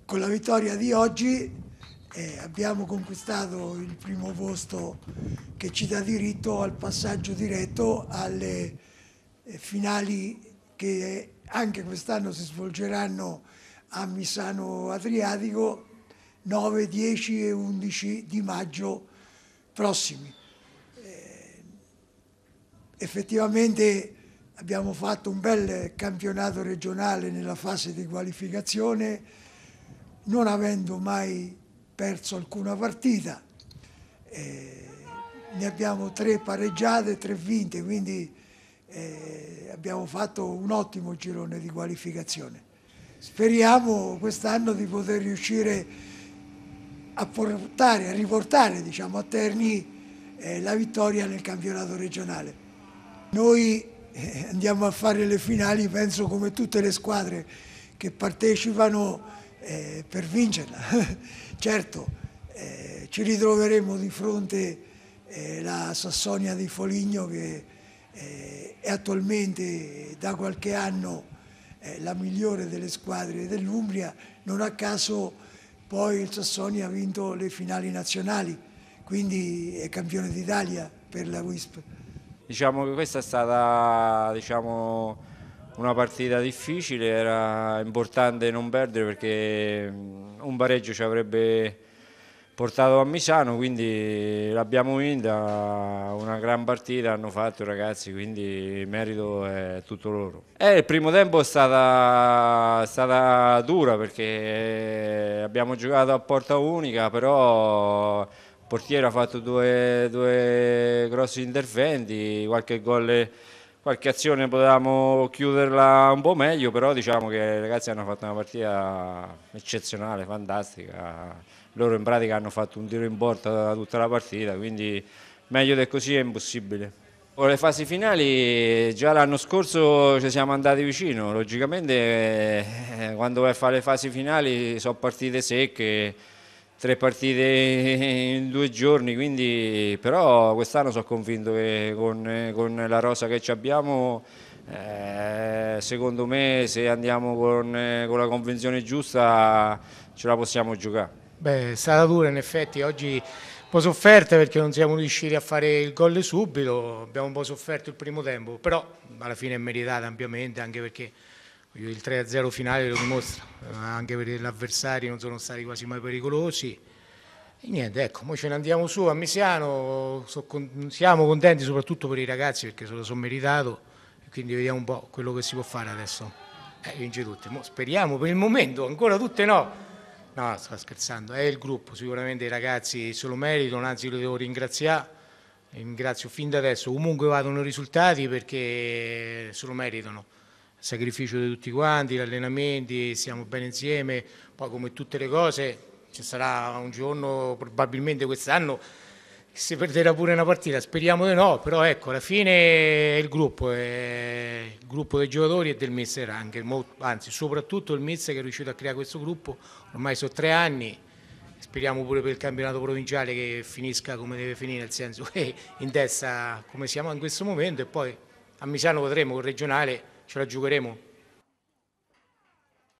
Con la vittoria di oggi abbiamo conquistato il primo posto che ci dà diritto al passaggio diretto alle finali che anche quest'anno si svolgeranno a Misano Adriatico 9, 10 e 11 di maggio prossimi. Effettivamente abbiamo fatto un bel campionato regionale nella fase di qualificazione, non avendo mai perso alcuna partita. Ne abbiamo 3 pareggiate e 3 vinte, quindi abbiamo fatto un ottimo girone di qualificazione. Speriamo quest'anno di poter riuscire a riportare diciamo, a Terni la vittoria nel campionato regionale. Noi andiamo a fare le finali, penso come tutte le squadre che partecipano, per vincerla. Certo, ci ritroveremo di fronte la Sassonia di Foligno che è attualmente da qualche anno la migliore delle squadre dell'Umbria. Non a caso poi il Sassonia ha vinto le finali nazionali, quindi è campione d'Italia per la WISP. Diciamo che questa è stata una partita difficile, era importante non perdere perché un pareggio ci avrebbe portato a Misano, quindi l'abbiamo vinta, una gran partita hanno fatto i ragazzi, quindi il merito è tutto loro. Il primo tempo è stata dura perché abbiamo giocato a porta unica, però il portiere ha fatto due grossi interventi, qualche azione potevamo chiuderla un po' meglio, però diciamo che i ragazzi hanno fatto una partita eccezionale, fantastica. Loro in pratica hanno fatto un tiro in porta tutta la partita, quindi meglio di così è impossibile. Con le fasi finali già l'anno scorso ci siamo andati vicino, logicamente quando vai a fare le fasi finali sono partite secche, 3 partite in 2 giorni, quindi, però quest'anno sono convinto che con la rosa che abbiamo, secondo me se andiamo con la convinzione giusta ce la possiamo giocare. Beh, è stata dura in effetti, oggi un po' sofferta perché non siamo riusciti a fare il gol subito, abbiamo un po' sofferto il primo tempo, però alla fine è meritata ampiamente, anche perché il 3-0 finale lo dimostra, anche perché gli avversari non sono stati quasi mai pericolosi. E niente, ecco, noi ce ne andiamo su a Misiano, siamo contenti soprattutto per i ragazzi perché se lo sono meritato, e quindi vediamo un po' quello che si può fare adesso. Vince tutte, speriamo per il momento, ancora tutte no. No, sto scherzando, è il gruppo, sicuramente i ragazzi se lo meritano, anzi li devo ringraziare, ringrazio fin da adesso, comunque vadano i risultati perché se lo meritano, il sacrificio di tutti quanti, gli allenamenti, stiamo bene insieme, poi come tutte le cose ci sarà un giorno, probabilmente quest'anno, che si perderà pure una partita, speriamo di no, però ecco, alla fine è il gruppo dei giocatori e del mister anche, anzi soprattutto il mister che è riuscito a creare questo gruppo, ormai sono 3 anni, speriamo pure per il campionato provinciale che finisca come deve finire, nel senso che in testa come siamo in questo momento e poi a Misano vedremo, il regionale ce la giocheremo.